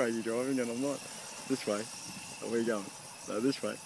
crazy driving and I'm not. This way. Oh, where are you going? No, this way.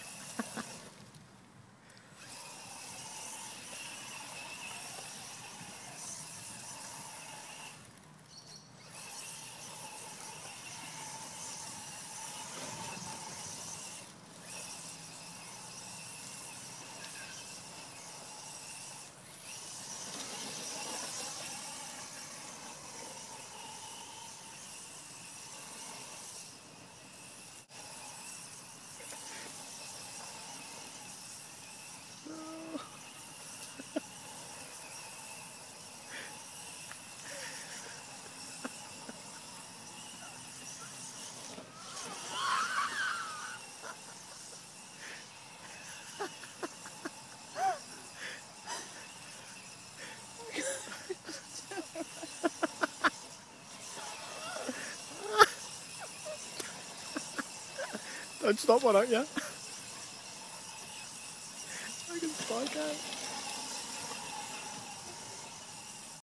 Don't stop, why don't you? I can spike out.